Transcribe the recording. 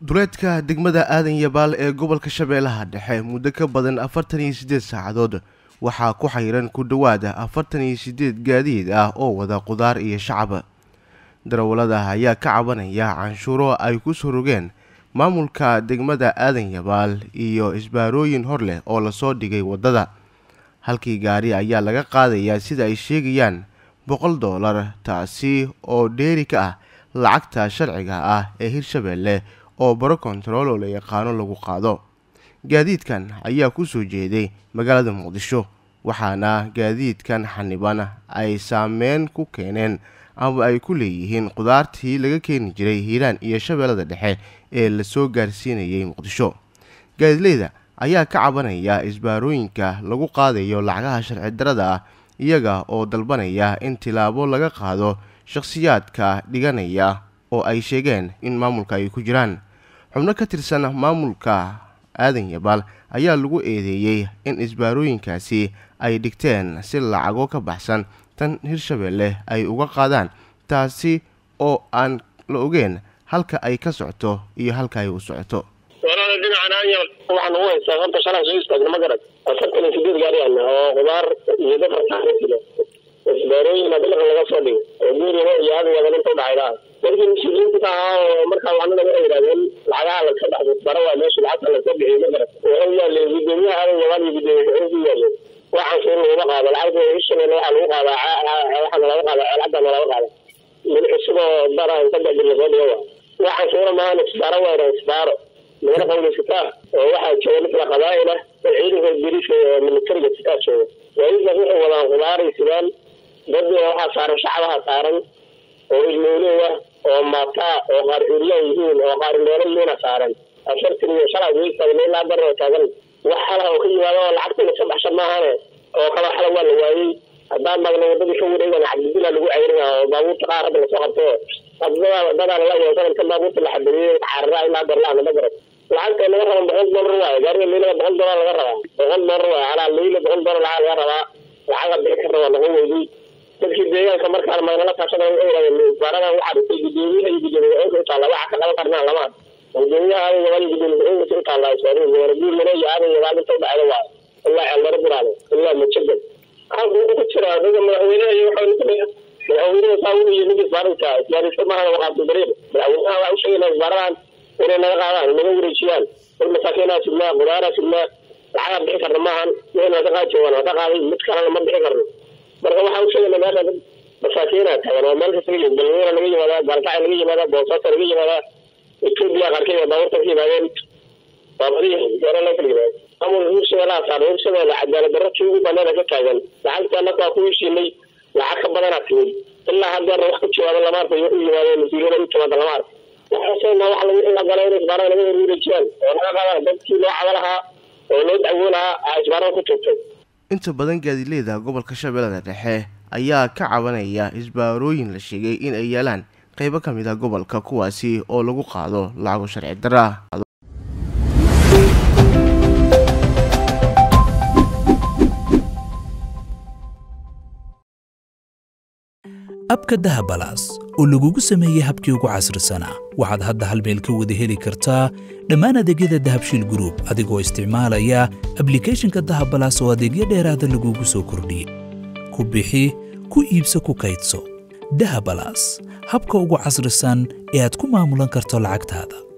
duleedka degmada aadan yabaal ee gobolka shabeellaha dhexe muddo ka badan 48 saacadood waxaa ku xayran ku dhawaada 48 gaadiid ah oo wada qudaar iyo shacab. darawalada ayaa ka cabanaya canshuuro ay ku soo rogeen maamulka degmada aadan yabaal iyo isbaarooyin hor leh oo lasoo dhigay wadada. halkii gaari ayaa laga qaadayaa sida ay sheegayaan $100, taasi oo dheeri ka ah lacagta sharciga ah ee Hirshabeelle oo baro control oo la yaqaano lagu qaado. gaadiidkan ayaa ku soo jeeday magaalada Muqdisho, waxaana gaadiidkan xaniban ay saameyn ku keeneen ama ay ku leeyihiin qudaartii laga keeni jiray Hiiraan iyo Shabeellada Dhexe ee la soo gaarsiinayay Muqdisho. gaadiidleyda ayaa ka cabanaya isbaarooyinka lagu qaadayo lacagaha sharci darrada ah, iyaga oo dalbanaya in tilaabo laga qaado shakhsiyaadka dhiganaya oo ay sheegeen in maamulka ay ku jiraan. xubno ka tirsan maamulka aadan yabaal ayaa lagu eedeeyay in isbaarooyinkaasi ay dhigteen si lacago ka baxsan tan Hirshabeelle ay uga qaadaan, taasi oo aan la ogeyn halka ay ka socoto iyo halka ay u socoto. waxaan ugu haysaa horta shalay soo istaagna ma garad 48 gaari oo qudaar iyo dad raacay isbaarooyin madalka laga soo dhigay oo guriga iyo aad wada inta dhacayda markii mushkilinta oo marka waxaan laga yiraahdaa lacagaha la ka dhaxdo barawa meesha lacagta la soo bixiyay ma garad oo yahay gudoomiyaha aadan yabaal iyo gudoomiyaha waxaan soo laga qaado lacagta Hirshabeelle waxa lagu qaadaa laga qaado min isagoo bara inta badal soo dhigo waxaan soo maahan isbaaro لأن قول الستار واحد شغل مثل قبائله العيد الجريش من الترجة ستار شغل وإذا روحوا ولا غباري سلال بدو واحد صار شعبها صارا وإجمولوه ومطاع وغارئوليه يهين وغارئوليه صارا أشرت لي شرع ويسا من لا برا وتاقل وحالها وكي وانا العقد لسبح شماها وقال حلوة الوايي الدان مغنى وضبي شوور إذا عبد الله لقوا عيرنا وبابور تقارب لسوقته بدأ الله يوصل كم بابور تلحبني عراء لا برا لا مقرب لعنت أنا مثلا $100 قال لي $100 لغرها $100 على الليل $100 على غرها العقد بيكره ولا هو يدي تمشي الدنيا كمر كان ما نلقى عشان البارنا واحد يجي يجي طالع واحد كذا قرنا لما الدنيا هذه ولا يجي طالع يسوي ورجل من هذا يوالد تبع على واحد الله على رب العالمين الله متشدد هذا كتير هذا ما هو هنا يحاول يتبع الأولين يساوون يجي بارك يعني سماه وقعد بريء الأولين أول شيء الباران إننا نقعد نقول رجال المساكين سلنا قرارة سلنا العالم بحكر معهم لأننا تقاعد وانا تقاعد متكرر ما بحكر برضو حاول شيء لما هذا مساكين يعني ما نسوي بالنور نجي هذا بركة نجي هذا بوسط نجي هذا الكل يا غركين دور تركي بعدين طبيعي ولا لا كلمة أمر هو شيء لا صار هو شيء لا عدالة برا شو بنا رجع كذا لعلت أنا كأقول شيء لي لعك بدنا كذي إلا هذا الوقت شو هذا لما في يوم هذا نزيله من كذا لما حسين ما وحلا إلا قالوا إخبارنا لما يريد الرجال وأنا قال بس كيلو عملها ولود أولها إخبارنا كتبت. inta badan gaadiidleyda gobolka Shabeellada Dhexe ayaa ka cabanaya isbaarooyin la sheegay in ay yeelaan qaybo ka mid ah gobolka kuwaasi oo lagu qaado lacago sharci darro ah. abka dahabalaas oo lagugu sameeyay habkii ugu casrisanaa waxaad hadda hal meel ka wada heli kartaa dhammaan adeegyada Dahabshiil Group adigoo isticmaalaya applicationka dahabalaas oo adeegyo dheeraad ah lagugu soo kordhiyay. ku bixi ku iibso ku kaydso dahabalaas habka ugu casrisan ee aad ku maamulan karto lacagtaada.